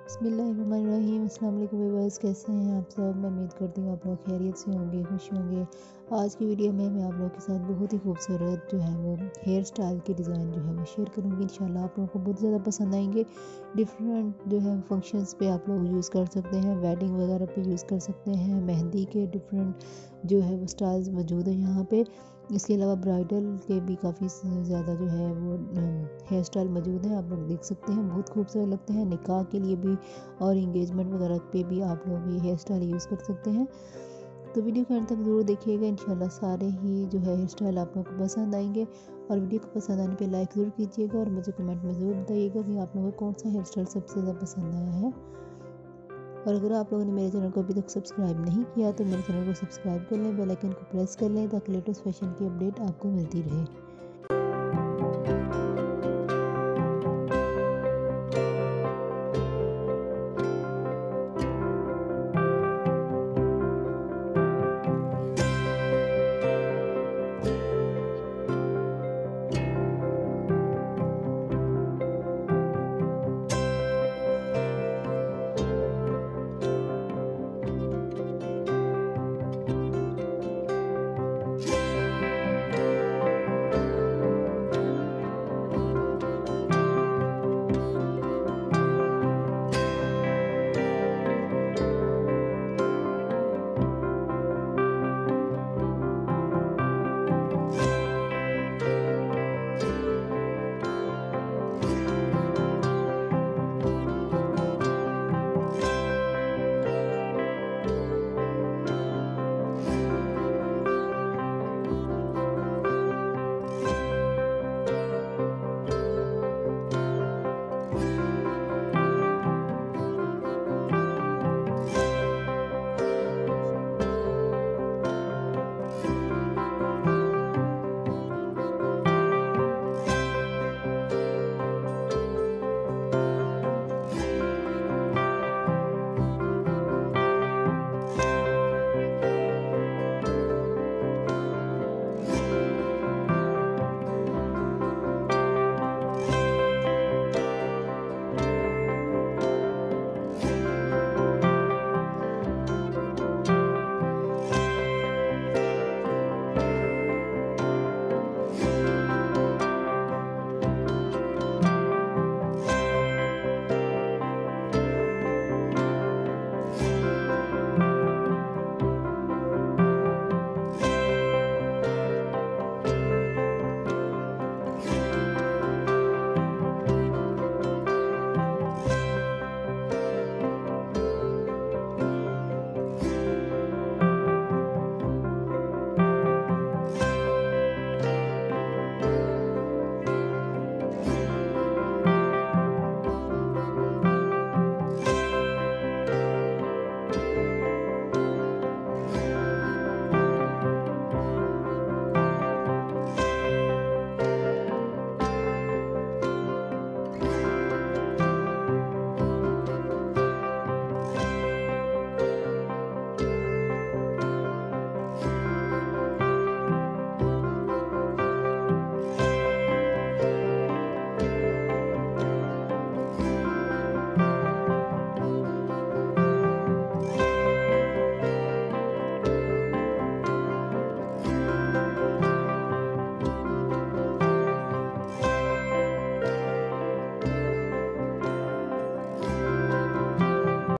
बिस्मिल्लाहिर्रहमानिर्रहीम। अस्सलाम वालेकुम व्यूअर्स, कैसे हैं आप सब। मैं उम्मीद करती हूँ आप लोग खैरियत से होंगे, खुश होंगे। आज की वीडियो में मैं आप लोगों के साथ बहुत ही खूबसूरत जो है वो हेयर स्टाइल के डिज़ाइन जो है वो शेयर करूँगी। इंशाल्लाह आप लोगों को बहुत ज़्यादा पसंद आएंगे। डिफरेंट जो है फंक्शंस पे आप लोग यूज़ कर सकते हैं, वेडिंग वगैरह पे यूज़ कर सकते हैं। मेहंदी के डिफरेंट जो है वो स्टाइल्स मौजूद हैं यहाँ पे। इसके अलावा ब्राइडल के भी काफ़ी ज़्यादा जो है वो हेयर स्टाइल मौजूद है, आप लोग देख सकते हैं, बहुत खूबसूरत लगते हैं। निकाह के लिए भी और इंगेजमेंट वगैरह पे भी आप लोग ये हेयर स्टाइल यूज़ कर सकते हैं। तो वीडियो के अंत तक ज़रूर देखिएगा, इंशाल्लाह सारे ही जो है हेयर स्टाइल आप लोगों को पसंद आएंगे। और वीडियो को पसंद आने पे लाइक ज़रूर कीजिएगा और मुझे कमेंट में ज़रूर बताइएगा कि आप लोगों को कौन सा हेयर स्टाइल सबसे ज़्यादा पसंद आया है। और अगर आप लोगों ने मेरे चैनल को अभी तक सब्सक्राइब नहीं किया तो मेरे चैनल को सब्सक्राइब कर लें, बेल आइकन को प्रेस कर लें ताकि लेटेस्ट फैशन की अपडेट आपको मिलती रहे।